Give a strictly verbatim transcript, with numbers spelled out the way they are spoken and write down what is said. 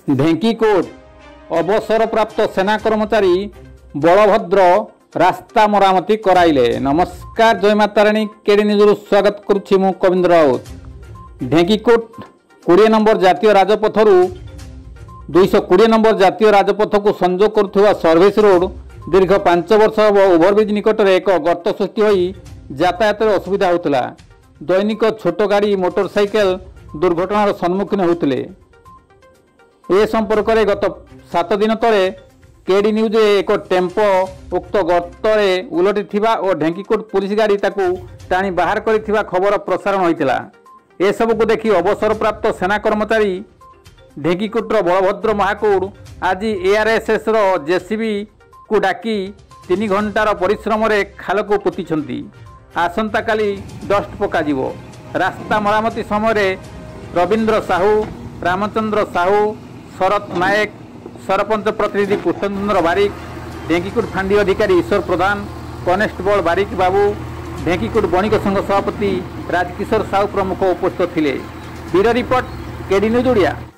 ढेंकीकोट अवसरप्राप्त सेना कर्मचारी बलभद्र रास्ता मरामती कराइले। नमस्कार, जय माता राणी। केडी न्यूज स्वागत करुछि मु कविंद्र राउत। ढेंकीकोट बीस नंबर जातीय राजपथरु दुई सौ बीस नंबर जातीय राजपथ को संजोग करुवा सर्विस रोड दीर्घ पांच वर्ष हम ओभरब्रिज निकट में एक गर्त सृष्टि होई यातायात असुविधा होता। दैनिक छोट गाड़ी मोटरसाइकेल दुर्घटनार सम्मुखीन होते। ए संपर्क में गत सात दिन तले केडी न्यूज एक टेम्पो उक्त गर्तरे उलटी और ढेंकीकोट पुलिस गाड़ी ताकू टाणी बाहर कर खबर प्रसारण होता। ए सबको देखी अवसरप्राप्त सेना कर्मचारी ढेंकीकोटर बलभद्र महाकूड़ आज एआरएसएस जेसीबी को डाकी तीन घंटार परिश्रम खाल को पोती। आसंता काली डस्ट पकाजिव। रास्ता मरामती समय रवींद्र साहू, रामचंद्र साहू, शरत नायक, सरपंच प्रतिनिधि पुष्पेन्द्र बारिक, ढेंकीकोट फांडी अधिकारी ईश्वर प्रधान, कनेस्टेबल बारिक बाबू, ढेंकीकोट बणिक संघ सभापति राजकिशोर साहू प्रमुख उपस्थित थिले। Bureau report KD news Odia.